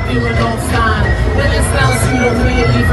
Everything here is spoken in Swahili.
hope you were no sign. When it smells you to me,